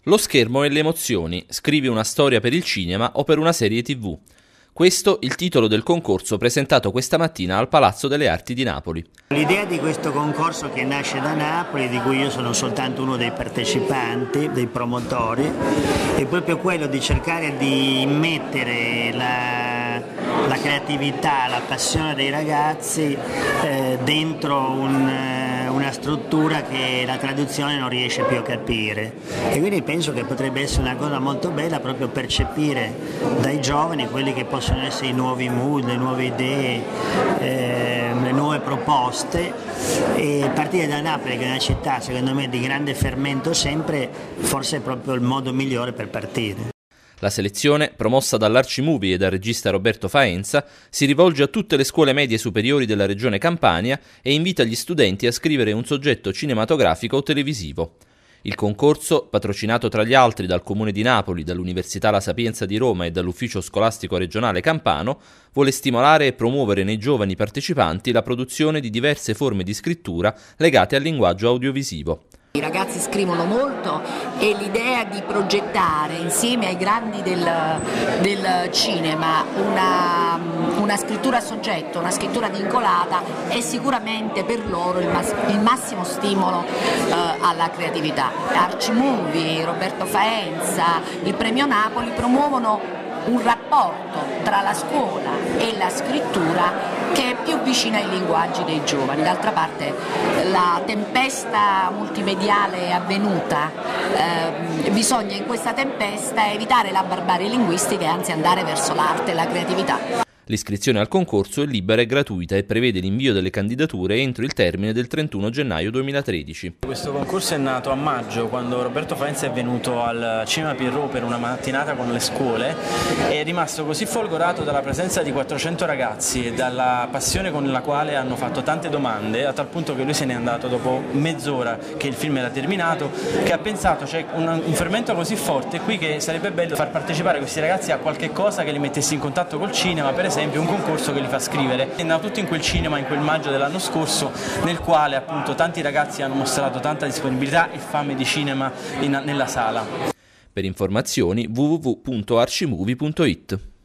Lo schermo e le emozioni, scrivi una storia per il cinema o per una serie TV. Questo il titolo del concorso presentato questa mattina al Palazzo delle Arti di Napoli. L'idea di questo concorso che nasce da Napoli, di cui io sono soltanto uno dei partecipanti, dei promotori, è proprio quello di cercare di immettere la creatività, la passione dei ragazzi dentro una struttura che la traduzione non riesce più a capire, e quindi penso che potrebbe essere una cosa molto bella proprio percepire dai giovani quelli che possono essere i nuovi mood, le nuove idee, le nuove proposte, e partire da Napoli, che è una città secondo me di grande fermento sempre, forse è proprio il modo migliore per partire. La selezione, promossa dall'Arcimovie e dal regista Roberto Faenza, si rivolge a tutte le scuole medie superiori della regione Campania e invita gli studenti a scrivere un soggetto cinematografico o televisivo. Il concorso, patrocinato tra gli altri dal Comune di Napoli, dall'Università La Sapienza di Roma e dall'Ufficio Scolastico Regionale Campano, vuole stimolare e promuovere nei giovani partecipanti la produzione di diverse forme di scrittura legate al linguaggio audiovisivo. I ragazzi scrivono molto e l'idea di progettare insieme ai grandi del cinema una scrittura a soggetto, una scrittura vincolata, è sicuramente per loro il massimo stimolo alla creatività. Arcimovie, Roberto Faenza, il Premio Napoli promuovono un rapporto tra la scuola e la scrittura che è più vicina ai linguaggi dei giovani. D'altra parte la tempesta multimediale è avvenuta, bisogna in questa tempesta evitare la barbarie linguistica e anzi andare verso l'arte e la creatività. L'iscrizione al concorso è libera e gratuita e prevede l'invio delle candidature entro il termine del 31 gennaio 2013. Questo concorso è nato a maggio, quando Roberto Faenza è venuto al Cinema Pierrot per una mattinata con le scuole, e è rimasto così folgorato dalla presenza di 400 ragazzi e dalla passione con la quale hanno fatto tante domande, a tal punto che lui se n'è andato dopo mezz'ora che il film era terminato, che ha pensato c'è un fermento così forte qui che sarebbe bello far partecipare questi ragazzi a qualche cosa che li mettesse in contatto col cinema, per esempio un concorso che li fa scrivere. È andato tutto in quel cinema in quel maggio dell'anno scorso, nel quale appunto tanti ragazzi hanno mostrato tanta disponibilità e fame di cinema nella sala. Per informazioni www.arcimovie.it.